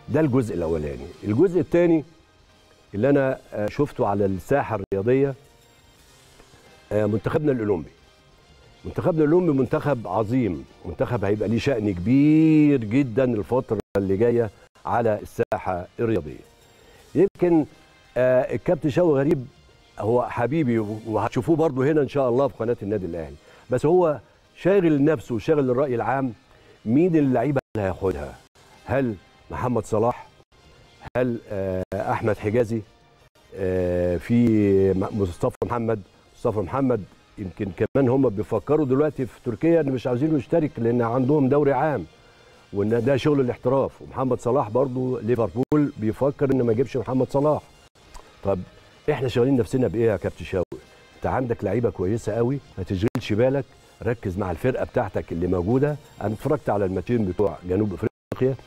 ده الجزء الاولاني. الجزء الثاني اللي انا شفته على الساحه الرياضيه، منتخبنا الاولمبي. منتخبنا الاولمبي منتخب عظيم، منتخب هيبقى ليه شأن كبير جدا الفتره اللي جايه على الساحه الرياضيه. يمكن الكابتن شوقي غريب هو حبيبي، وهتشوفوه برضه هنا ان شاء الله في قناه النادي الاهلي، بس هو شاغل نفسه وشاغل الراي العام مين اللعيبه اللي هياخدها. هل محمد صلاح؟ هل احمد حجازي؟ في مصطفى محمد يمكن كمان هم بيفكروا دلوقتي في تركيا ان مش عاوزينه يشترك لان عندهم دوري عام وان ده شغل الاحتراف. ومحمد صلاح برضو ليفربول بيفكر ان ما يجيبش محمد صلاح. طب احنا شغالين نفسنا بايه يا كابتن شوقي؟ انت عندك لعيبه كويسه قوي، ما تشغلش بالك، ركز مع الفرقه بتاعتك اللي موجوده. انا اتفرجت على الماتشين بتوع جنوب افريقيا،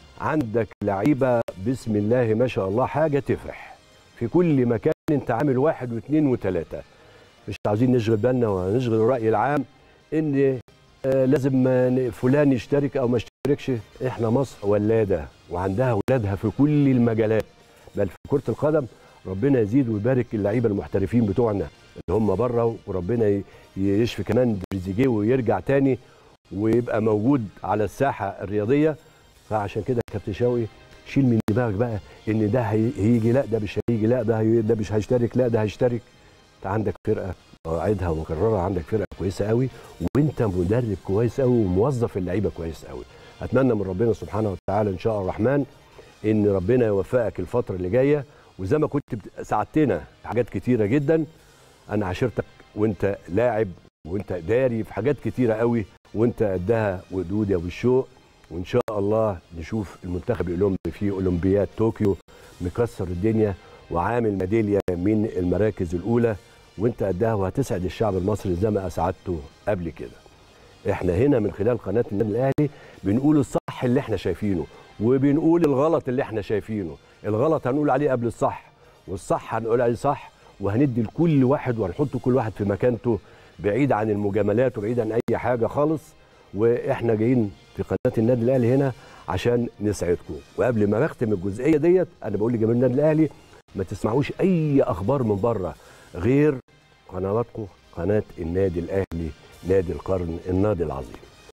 عندك لعيبه بسم الله ما شاء الله حاجه تفرح في كل مكان. انت عامل واحد واثنين وثلاثه، مش عاوزين نشغل بالنا ونشغل الراي العام ان لازم فلان يشترك او ما يشتركش. احنا مصر ولاده وعندها اولادها في كل المجالات، بل في كره القدم ربنا يزيد ويبارك اللعيبه المحترفين بتوعنا اللي هم بره، وربنا يشفي كمان تريزيجيه ويرجع تاني ويبقى موجود على الساحه الرياضيه. فعشان كده كابتن شوقي شيل من دماغك بقى ان ده هيجي، لا ده مش هيجي، لا ده مش هيشترك، لا ده هيشترك. انت عندك فرقه قاعدها ومكررها، عندك فرقه كويسه قوي، وانت مدرب كويس قوي وموظف اللعيبه كويس قوي. اتمنى من ربنا سبحانه وتعالى ان شاء الرحمن ان ربنا يوفقك الفتره اللي جايه. وزي ما كنت ساعدتنا في حاجات كتيره جدا، انا عاشرتك وانت لاعب وانت داري في حاجات كتيره قوي وانت قدها ودود يا ابو الشوق. وان شاء الله نشوف المنتخب الاولمبي في اولمبياد طوكيو مكسر الدنيا وعامل ميداليه من المراكز الاولى، وانت قدها وهتسعد الشعب المصري زي ما اسعدته قبل كده. احنا هنا من خلال قناه النادي الاهلي بنقول الصح اللي احنا شايفينه، وبنقول الغلط اللي احنا شايفينه. الغلط هنقول عليه قبل الصح، والصح هنقول عليه صح، وهندي لكل واحد وهنحط كل واحد في مكانته بعيد عن المجاملات وبعيد عن اي حاجه خالص. واحنا جايين في قناه النادي الاهلي هنا عشان نسعدكم. وقبل ما نختم الجزئيه ديت انا بقول لجماهير النادي الاهلي ما تسمعوش اي اخبار من بره غير قنواتكم، قناه النادي الاهلي، نادي القرن، النادي العظيم.